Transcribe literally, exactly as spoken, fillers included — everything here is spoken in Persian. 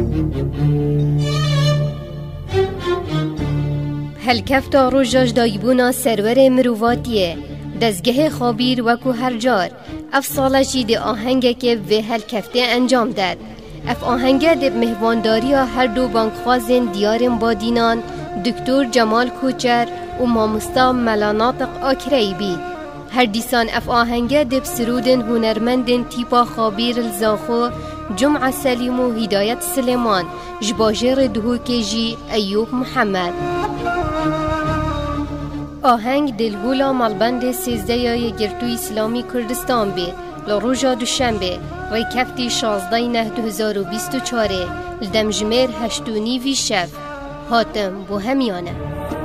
هلکفتا روژاج دایبونا سرور مرواتیه دزگه خابیر وکو هر جار اف ساله جید آهنگه که به هلکفته انجام داد. اف آهنگه دب مهوانداری هر دو بانکخوازن دیارن بادینان دکتر جمال کوچر و ماموستا ملاناطق آکری بید. هر دیسان اف آهنگه دب سرودن هنرمندن تیپا خابیر الزاخو جمعه سلیم و هدایت سلیمان جباجر دهوکی جی ایوب محمد. آهنگ دلگولا مالبند سیزده یا گرتوی اسلامی کردستان بید لروژا دوشنبه ری کفتی شازده نه دو هزار و بیست و چاره لدمجمیر هشتونی وی شف هاتم بو همیانه.